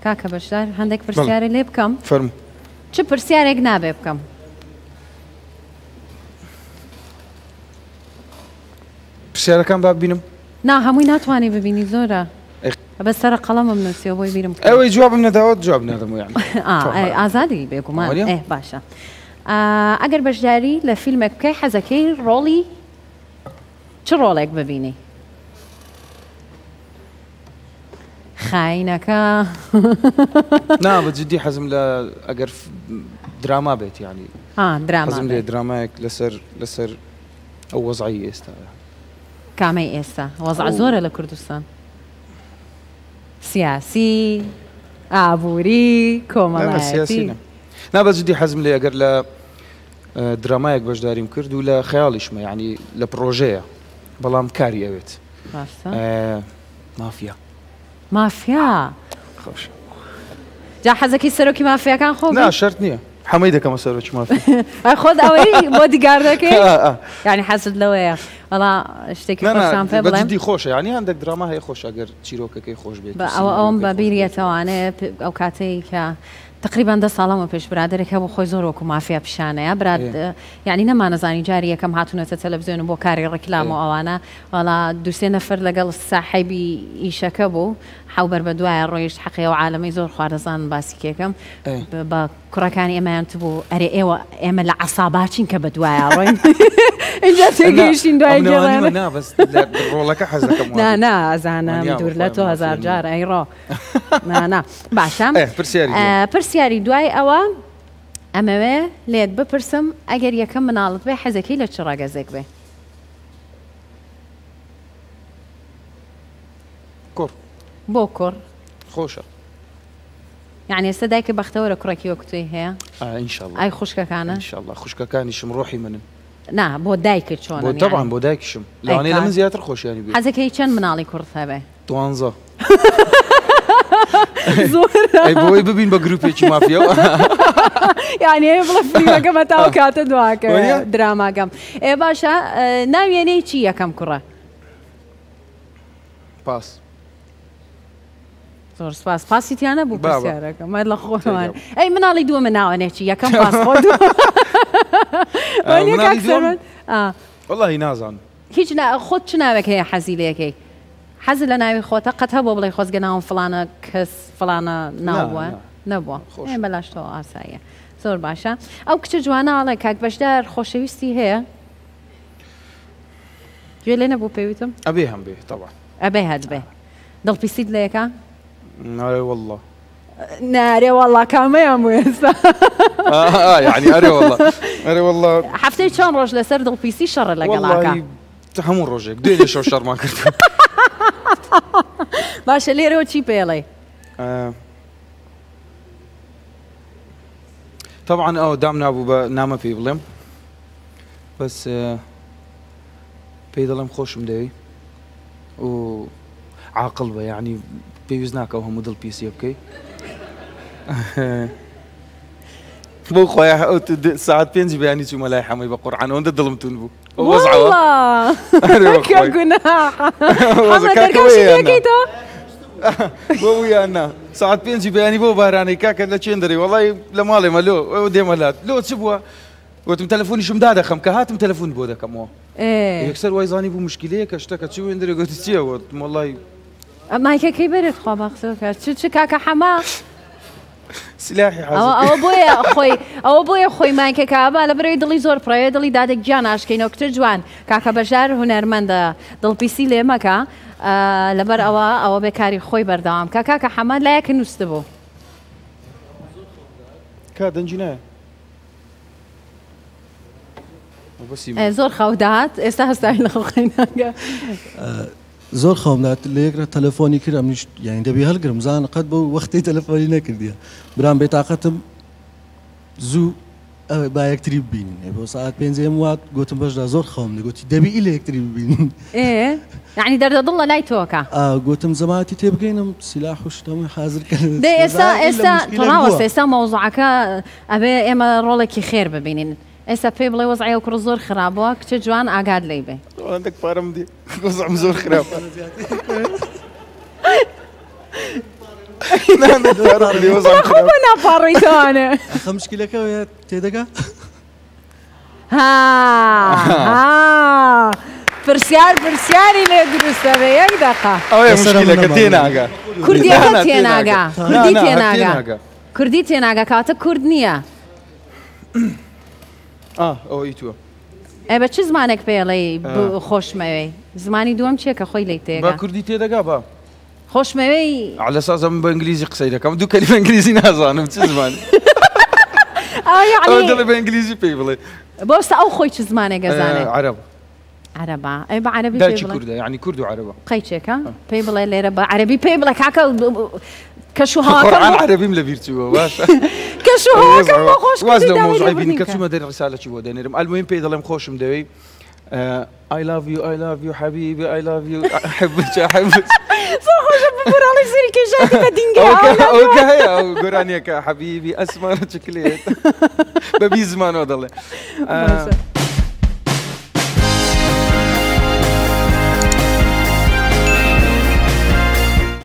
کاکە بەشدار هەندێک پرسیارە لێ بکەم فەرموو چ پرسیارێک نابێ بکەم پرسیارەکان با ببینم نا هەمووی ناتوانێ ببینی زۆرە بە سەرە قەڵەمم نووسیەوە بۆی بیرم ئەوەی جوابم نەداوە جواب نادەم یان ئازادی بێگومان باشە ئەگەر بەشداری لە فیلمێک بکەی حەزەکەی ڕۆڵی چ ڕۆڵێک ببینی خاینەکە نا بەجددی حەزم لە ئەگەر دراما بێت ینی حەزم لێ درامایەک لەسەر ئەو وەزعی ئێستا کامەی ئێستا وەزع زۆرە لە کوردستان سیاسی ئابووری کۆمەڵایەتی نا بەجددی حەزم لێ ئەگەر لە درامایەک بەشداریم کرد و لە خەیاڵیشمە ینی لە پرۆژەیە بەڵام کاری ئەوێت مافیا مافیا خۆش جا حەزەکەی سەرۆکی مافیاکان خۆ نا شەرت نییە هەمەی دەکەمە سەرۆکی مافیا خۆت ئەوەی بۆ دیگار دەکەی یعنی حەزت لەوەیە وەڵا شتێکی خۆشان پێ بڵێم بەجددی خۆشە ینی هەندێک دراما هەیە خۆش ئەگەر چیرۆکەکەی خۆش بێت ئەوم بە بیریەتەوانێت ئەو کاتەی کە تقریبان 10 ساڵەمە پێش برادێکە بۆ خۆی زۆر وەکو مافیا پیشانەیە براد یعنی نەمانەزانی جاری یەکەم هاتوونەتە تەلەڤیزیۆن بۆ کاری ڕێکلام و ئەوانە وەڵا دووسێ نەفر لەگەڵ ساحیبی ئیشەکە بوو حوبەر بە دوایە ڕۆیشت حەقی و عالەمەی زۆر خواردەزان باسی کێکەم بە کوڕەکانی ئێمەیان بوو ئەرێ ئێمە لە عەساباچین کە بە دوایە ڕۆین اینجا تێگەیشتین دوای گەڕانە ڕۆڵەکە حەز دەکەم نا ئەزانم دوور لە تۆ هەزار جار ئەیڕۆ نا باشە پرسیاری دوای ئەوە ئەمەوێ لێت بپرسم ئەگەر یەکەم مناڵت بێ حەزەکەی لە چ ڕاگەزێک بێ کوڕ بۆ کوڕ خۆشە یعنی ئێستا دایکە بەختەوەرە کوڕێکی وەک توی هەیە ئینشاءالله ئای خوشکەکانە ئینشاءالله خوشکەکانیشم ڕۆحی منن نا بۆ دایکت چۆنە طبعا بۆ دایکیشم لەوانەیە لە من زیاتر خۆشیانی بێت حەزەکەی چەند مناڵی کوڕت هەبێ 12 ئەی بۆی ببین بە گروپێکی مافیەوە یعنی بڵێ فیلمەکەمە تاو کاتە دواکە دراماکەم باشە ناوێنەی چی یەکەم کوڕە پاس زۆر سپاس پاسیتیانە بوو پرسیارەکە مە لە خۆمان ئەی مناڵی دووەمە ناوەنێکی یەکەم پاس خۆ وەڵڵاهی نازانم هیچ خۆت چ ناوێک هەیە حەزی لەکەی حەز لە ناوی خۆتە قەت هەبوو بڵێ خۆزگە ناوم فڵانە کەس فڵانە ناوە نەبووە بەلاشتەوە ئاساییە زۆر باشە ئەو کچە جوانەڵێ کاک بەشدار خۆشەویستی هەیە گوێ لێ نەبوو پێویتم ئەبێ هەم بێ طبعا ئەبێ هەت بێ دڵپیسیت لە یەکە نارێ وەڵڵا نارێ وەڵڵا کامەیە ئێستا یعنی ئەرێ وەڵڵا هەفتەی چەند ڕۆژ لەسەر دڵپیسی شەڕە لەگەڵاکە هەموو ڕۆژێک دوێ لێ شەو شەڕمان کرد باشە لێرەوە چی پێڵێ طبعا ئەو دام نابوو بە نامە پێی بڵێم بەس پێی دەڵێم خۆشم دەوی و عاقڵ بە یعنی پێویست ناکەو هەموو دڵپیسیە بکەی بۆ خۆیان ساعت 5 بەیانی چوومە لای حەمەی بە قورعان ئەوەندە دڵم تون بوو بۆ ویاننا ساعت 5 بەیانی بۆ بارانەی کاکە لە چێن دەڕێ وەڵی لە ماڵێمە لۆ ئەو دێمەلات لۆ چ بووە وتم تەلەفۆنیشم دادەخەم کە هاتم تەلەفۆن بۆ دەکەمەوە یەکسەر وای زانی بوو مشکلەیە کە شتەکە چی وێن دەرێ گوتی چییەوە وەڵی مایکەکەی بێت خوا بەخسەکە چ کاکە حەما سلاحی ئەوە بۆیە خۆی مایکەکە با لە بەرەوەی دڵی زۆر پڕەوێ دڵی دادێک گیان ئاشکەینەوە کتر جوان کاکە بەشدار هونەرمەندە دڵپیسی لێ مەکە لەبەر ئەوە بێکاری خۆی بەردەوام کە کاکە حەمە لایەکە نووسە بوو کا دەنجی نایە زۆر خەودات ئێستا هەستاوی لە خۆخەیناگە زۆر خەمدات لە یەکرە تەلەفۆنی کرد ئەمنیش یانی دەبی هەڵگرم زانە قەت بە وەختی تەلەفۆنی نەکردیە برام بێتاقەتم زوو با یەکتری ببینین بۆ ساعت 5 وات گوتم بەشدا زۆر خەم دەگوتی دەبی ئیلە یەکتری ببینین یعنی دەردەدڵ لە لای تۆکە گوتم زەماتی تێبگەینم سیلاح و شتەمە حازر کرد ئێستا تۆڕاوەستە ئێستا مەوزوعەکە ئەبێ ئێمە ڕۆڵێکی خێر ببینین ئێستا پێی بڵێ وەزعی ئەو کوڕ زۆر خراپەوە کچە جوان ئاگاد لێی بێ هەندێک پارەم دی وەزعم زۆر خراپە خۆمە ناپاڕیتوانە ئەخە مشکلەکەوە تێدەگا پرسیاری لێ دروستە بە یەک دەقا ئەوەیە مشکلەکە تێناگا کوردیەکە تێناگا کوردی تێناگا کاتە کورد نییە ئەوەی تووە بە چ زمانێک پێڵێ خۆشمەوەی زمانی دووەم چیە کە خۆی لی تێگا با کوردی تێدەگا بە خۆشمەوەی على سازم بە ئینگلیزی قسەی دەکەم دوو کەلیمە ئینگلیزی نازانم چ زمانی دڵێ بە ئینگلیزی پێی بڵێ بۆستە ئەو خۆی چ زمانێک گەزانێت عەرەب عەرەبا ئەی بە عەرەبی داچی کوردە یعنی کورد و عەرەبە قەیچێکە پێی بڵێ لێرە بە عەرەبی پێی بڵێ کاکە قورآن عەرەبیم لەبیر چووە باشە کەشوهاکەم بۆ خۆش واز لەو مۆزوعی بینی کە چوومە دەرێ ڕیسالەکی بۆ دەنێرم ئەلموهیم پێی دەڵێم خۆشم دەوێی I love you حبيبي I love you أحبك خۆشم ببووراڵی سری کێشاتی بە دینگە ئەوکە هەیە ئەو گۆرانیەکە حەبیبی ئەسمانە چکلێت بە بی زمانەوە دەڵێ